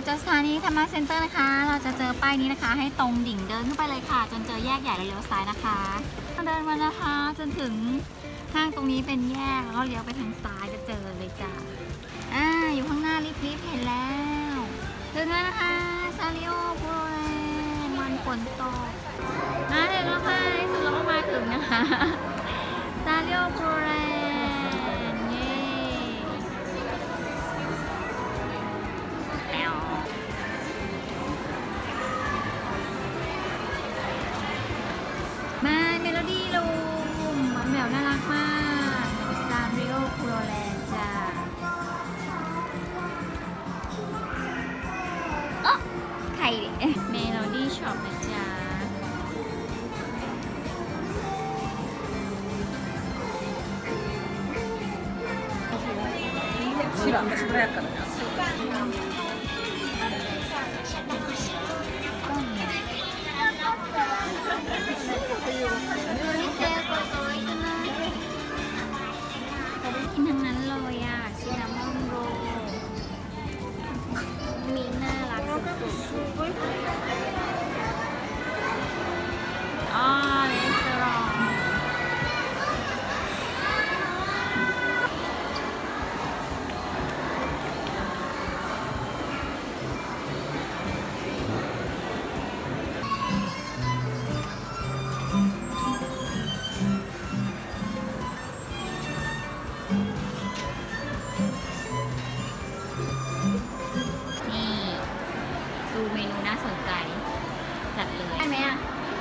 จากสถานีธรรมะเซ็นเตอร์นะคะเราจะเจอป้ายนี้นะคะให้ตรงดิ่งเดินขึ้นไปเลยค่ะจนเจอแยกใหญ่แล้วเลี้ยวซ้ายนะคะเดินมานะคะจนถึงห้างตรงนี้เป็นแยกแล้วก็เลี้ยวไปทางซ้ายจะเจอเลยจ้ะอยู่ข้างหน้าลิฟต์เห็นแล้วถึงแล้วนะคะซาริโอโปรแลนด์วันฝนตกถึงแล้วค่ะสุดเราก็มาถึงนะคะซาริโอโปรแลนด์เย้มาเมโลดี้ลูมแมวน่ารักมากซาริโอโปรแลนด์จ้าใครเมโลดี้ช็อปนะจ๊ะ白やからね。 กินทั้งนั้นเลยอ่ะซินนามอนโรลมีน่ารักสุดๆレストランดูเมนูน่าสนใจจัดเลยได้ไหมอ่ะ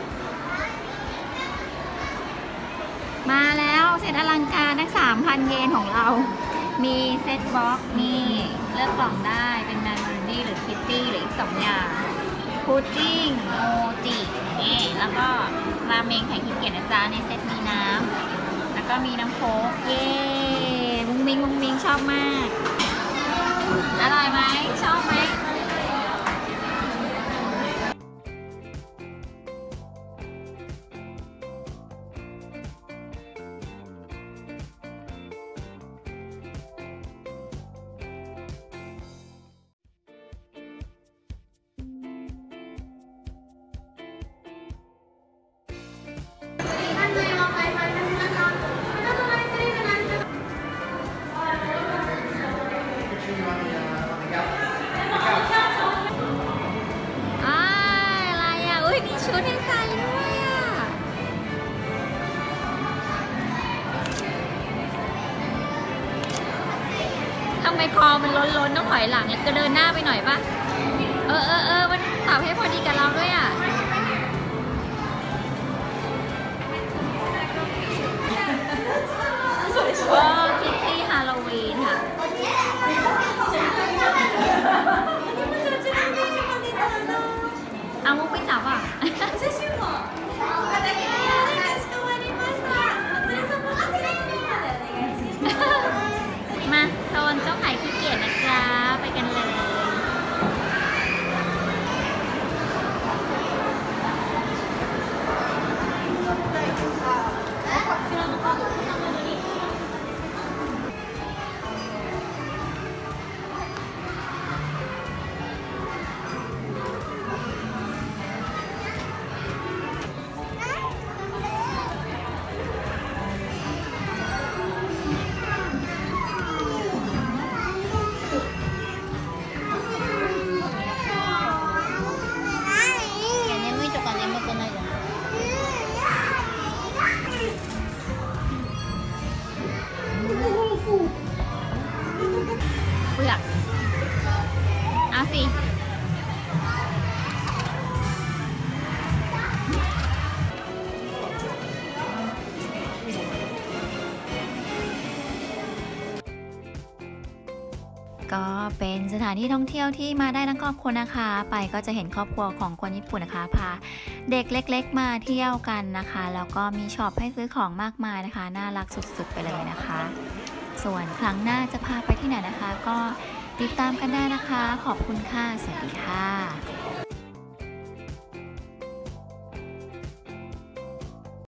มาแล้วเซตอลังการทั้ง 3,000 เยนของเรามีเซตบ็อกซ์นี่เลือกกล่องได้เป็นแมนมอร์ดี้หรือคิตตี้หรืออีก2อย่างพุดดิ้งโมจินี่แล้วก็ราเมงไข่ขี้เกียจนะจ๊ะในเซตมีน้ำแล้วก็มีน้ำโค้กเย้มุ้งมิงชอบมากอร่อยไหมชอบไหมอะไรอ่ะอุ้ยมีชุดให้ใส่ด้วยอ่ะทำไมคอมันล้นต้องถอยหลังแล้วก็เดินหน้าไปหน่อยปะมันปรับให้พอดีกับเราด้วยอ่ะคิตตี้ฮาโลวีนค่ะเอามุกไปจับอ่ะมาโซนเจ้าไข่ขี้เกียจนะจ๊ะไปกันเลยเปลือกเอาสิก็เป็นสถานที่ท่องเที่ยวที่มาได้ทั้งครอบครัวนะคะไปก็จะเห็นครอบครัวของคนญี่ปุ่นนะคะพาเด็กเล็กๆมาเที่ยวกันนะคะแล้วก็มีช็อปให้ซื้อของมากมายนะคะน่ารักสุดๆไปเลยนะคะส่วนครั้งหน้าจะพาไปที่ไหนนะคะก็ติดตามกันได้นะคะขอบคุณค่ะสวัสดีค่ะ